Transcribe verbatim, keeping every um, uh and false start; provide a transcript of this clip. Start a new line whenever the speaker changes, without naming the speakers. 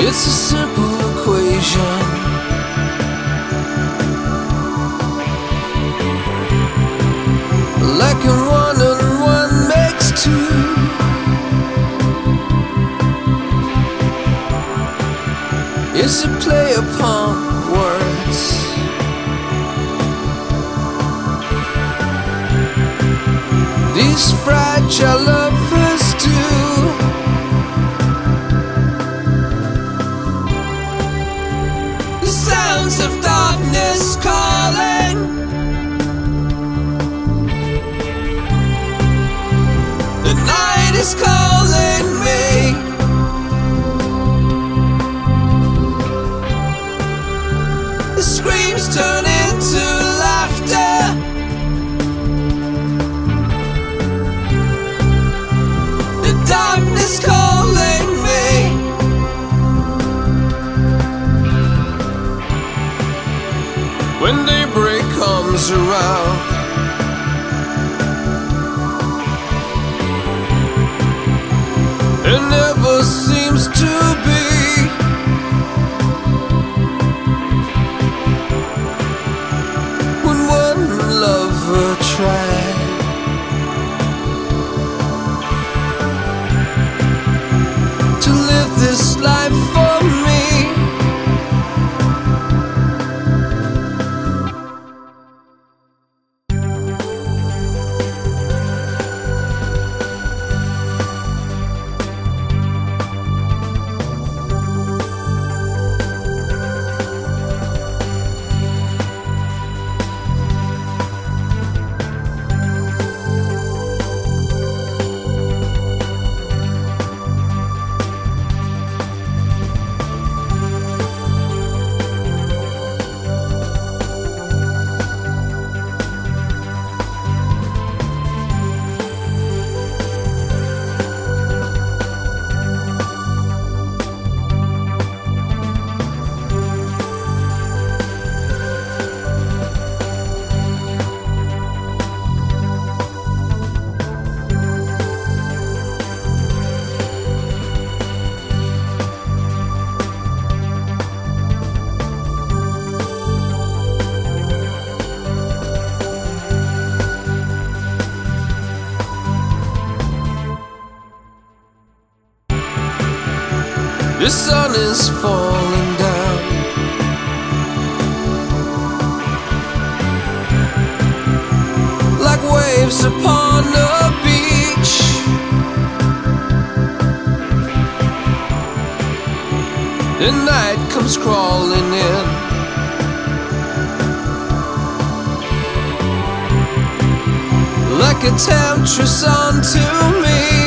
It's a simple equation. Like a one and one makes two. It's a play upon words. These fragile lovers do. The sounds of darkness calling. The night is calling me. The screams turn into laughter. The darkness calling me. When daybreak comes around, it never seems to be. When one lover tried to live this life for me. The sun is falling down. Like waves upon a beach. The night comes crawling in. Like a temptress unto me.